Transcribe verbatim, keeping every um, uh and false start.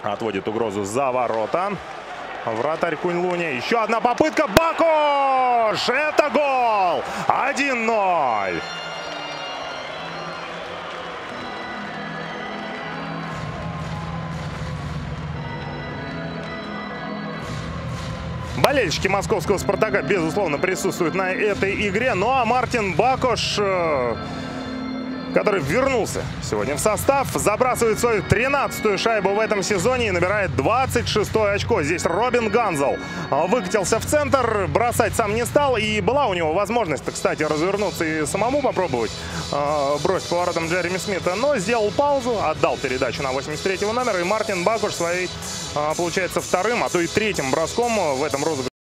Отводит угрозу за ворота. Вратарь Кунь-Лунь. Еще одна попытка. Бакош! Это гол! один ноль. Болельщики московского «Спартака», безусловно, присутствуют на этой игре. Ну а Мартин Бакош, который вернулся сегодня в состав, забрасывает свою тринадцатую шайбу в этом сезоне и набирает двадцать шестое очко. Здесь Робин Ганзел выкатился в центр, бросать сам не стал. И была у него возможность, кстати, развернуться и самому попробовать э, бросить поворотом Джереми Смита. Но сделал паузу, отдал передачу на восемьдесят третьего номера. И Мартин Бакош своей, э, получается, вторым, а то и третьим броском в этом розыгрыше